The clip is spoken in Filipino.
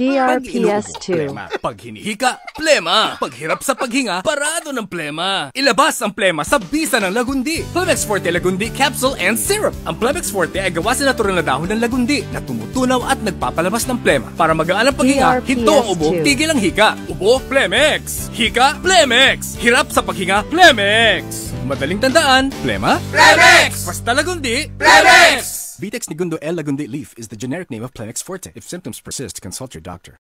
DRPS 2. Plema. Pag hinihika, plema. Paghirap sa paghinga, parado ng plema. Ilabas ang plema sa bisa ng Lagundi. Plemex Forte Lagundi Capsule and Syrup. Ang Plemex Forte ay gawa sa natural na dahon ng Lagundi na tumutunaw at nagpapalabas ng plema. Para magaan ang paghinga, hinto ang ubo, tigil ang hika. Ubo, Plemex. Hika, Plemex. Hirap sa paghinga, Plemex. Madaling tandaan, plema? Plemex! Basta Lagundi, Plemex! Vitex Nigundo L. Lagundi Leaf is the generic name of Plemex Forte. If symptoms persist, consult your doctor.